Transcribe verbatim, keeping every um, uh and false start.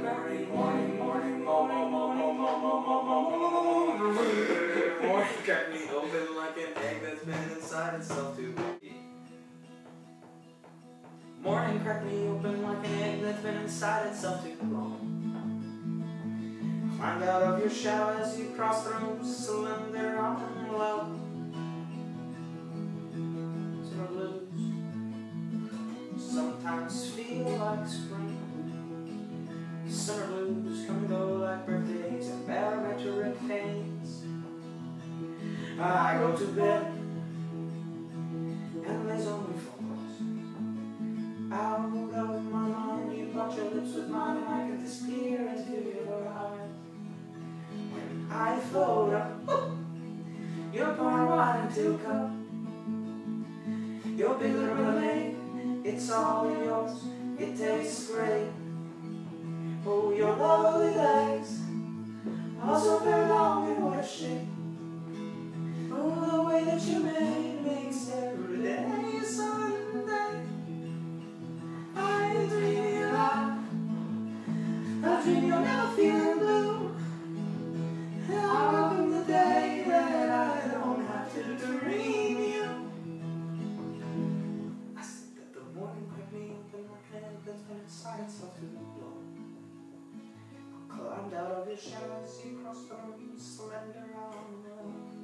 morning, morning, morning, mo, mo, mo, mo, mo, mo, mo, mo, mo. Morning crack me open like an egg that's been inside itself too long. Morning crack me open like an egg that's been inside itself too long. Climbed out of your shell as you cross the room, cylinder on low. Summer blues sometimes feel like spring. Summer blues come and go like birthdays and barometric pains. I go to bed and there's only phone calls. Out of my mind, you touch your lips with mine and I can disappear into your eyes. When I float up, you're pouring wine into a cup. Your big little lemonade, it's all yours, it tastes great. Oh, your lovely legs, also very long and what a shape. Oh, the way that you made makes every day a Sunday. I dream you out, I dream you're never feeling blue. And I welcome the day that I don't have to dream you. I said that the morning cracked me open like an egg that's been inside itself too long. Climbed out of your shell as you crossed the room, slender on the road.